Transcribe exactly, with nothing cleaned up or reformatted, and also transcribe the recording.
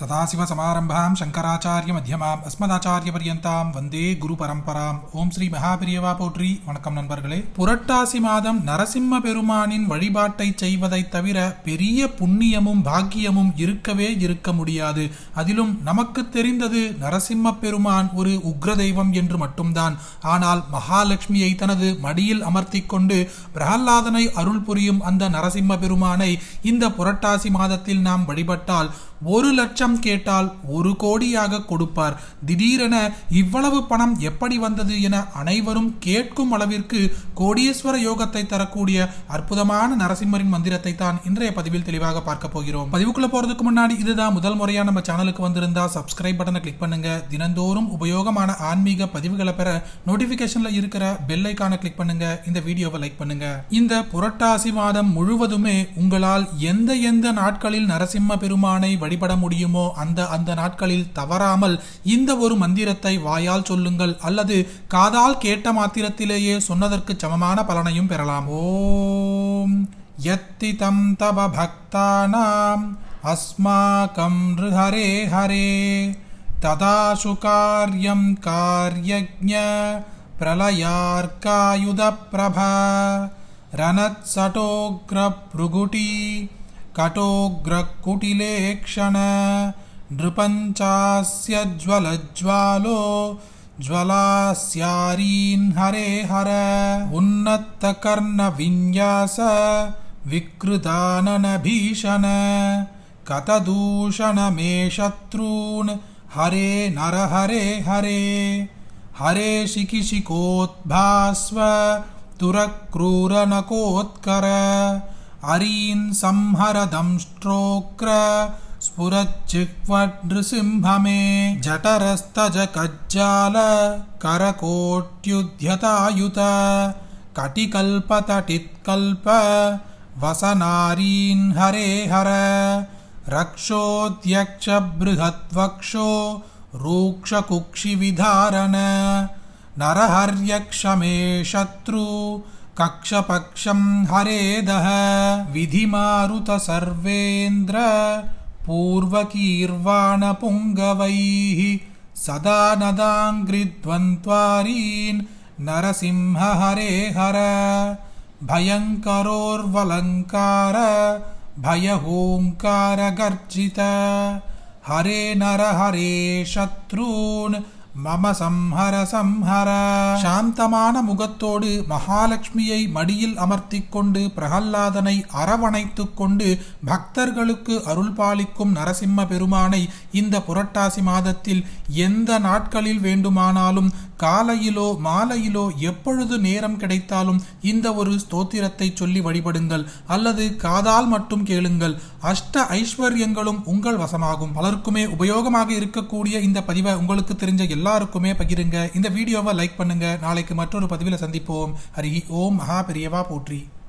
सदाशिवसमारम्भां शंकराचार्यमध्यमाम् अस्मदाचार्यपर्यन्तां वन्दे गुरुपरम्पराम् ஓம் ஸ்ரீ மகாபெரியவா போற்றி. வணக்கம் நண்பர்களே. புரட்டாசி மாதம் நரசிம்ம பெருமானின் வழிபாட்டை செய்வதை தவிர பெரிய புண்ணியமும் பாக்கியமும் இருக்கவே இருக்க முடியாது. அதிலும் நமக்கு தெரிந்தது நரசிம்ம பெருமான் ஒரு உக்ர தெய்வம் என்று மட்டும்தான். ஆனால் மகாலட்சுமியை தனது மடியில் அமர்த்தி கொண்டு பிரகலாதனை அருள் புரியும் அந்த நரசிம்ம பெருமானை இந்த புரட்டாசி மாதத்தில் நாம் வழிபட்டால் ஒரு லட்சம் கேட்டால் ஒரு கோடியாக கொடுப்பார். திடீரென இவ்வளவு பணம் எப்படி வந்தது என அனைவரும் கேட்கும் அளவிற்கு கோடீஸ்வர யோகத்தை தரக்கூடிய அற்புதமான நரசிம்மரின் மந்திரத்தை தான் இன்றைய பதிவில் தெளிவாக பார்க்க போகிறோம். பதிவுக்குள்ள போறதுக்கு முன்னாடி இதுதான் முதல் முறையா நம்ம சேனலுக்கு வந்திருந்தா சப்ஸ்கிரைப் பட்டனை கிளிக் பண்ணுங்க. தினந்தோறும் உபயோகமான ஆன்மீக பதிவுகளை பெற நோட்டிபிகேஷன்ல இருக்கிற பெல் ஐகானை கிளிக் பண்ணுங்க. இந்த வீடியோவை லைக் பண்ணுங்க. இந்த புரட்டாசி மாதம் முழுவதுமே உங்களால் எந்த எந்த நாட்களில் நரசிம்ம பெருமானை வழிபட முடியுமோ அந்த அந்த நாட்களில் தவறாமல் இந்த ஒரு மந்திரத்தை வாயால் சொல்லுங்கள் அல்லது காதால் கேட்ட மாத்திரத்திலேயே சொன்னதற்கு சமமான பலனையும் பெறலாம். ஓம் யத்திதம் தவ பக்தானாம் அஸ்மாகம் ஹரே ஹரே ததாசு கார்யம் கார்யஜ்ஞ பிரளயார்காயுத பிரபா ரணத் சடோக்ர ப்ருகுட்டி कटोग्रकुटिलेक्षण नृपञ्चास्य ज्वलज्वालो ज्वलास्यारीन् हरे हर उन्नतकर्णविन्यास विकृतानन भीषण कतदूषण मे शत्रून् हरे नर हरे हरे हरे शिकिशिकोद्भास्व तुरक्रूरनकोत्कर अरीन् संहर दंष्ट्रोक्र स्फुरज्जिह्वनृसिंहमे जठरस्तज कज्जाल करकोट्युध्यतायुत कटिकल्पतटित्कल्प वसनारीन् हरे हर रक्षोद्यक्ष बृहद्वक्षो रूक्षकुक्षिविधारण नरहर्यक्षमे शत्रु कक्षपक्षं हरेदः विधिमारुत सर्वेन्द्र पूर्वकीर्वाण पुंगवैः सदा नदाङ्घ्रिद्वन्द्वारीन् नरसिंह हरे हर भयङ्करोर्वलङ्कार भयहोङ्कार गर्जित हरे नर हरे शत्रून् மம சம்ஹர சம்ஹர. சாந்தமான முகத்தோடு மகாலட்சுமியை மடியில் அமர்த்தி கொண்டு பிரகலாதனை அரவணைத்து கொண்டு பக்தர்களுக்கு அருள் பாலிக்கும் நரசிம்ம பெருமானை இந்த புரட்டாசி மாதத்தில் எந்த நாட்களில் வேண்டுமானாலும் காலையிலோ மாலையிலோ எப்பொழுது நேரம் கிடைத்தாலும் இந்த ஒரு ஸ்தோத்திரத்தை சொல்லி வழிபடுங்கள் அல்லது காதால் மட்டும் கேளுங்கள். அஷ்ட ஐஸ்வர்யங்களும் உங்கள் வசமாகும். பலருக்குமே உபயோகமாக இருக்கக்கூடிய இந்த பதிவை உங்களுக்கு தெரிஞ்ச எல்லாருக்குமே பகிருங்க. இந்த வீடியோவை லைக் பண்ணுங்க. நாளைக்கு மற்றொரு பதிவில் சந்திப்போம். ஹரி ஓம் மகா பெரியவா போற்றி.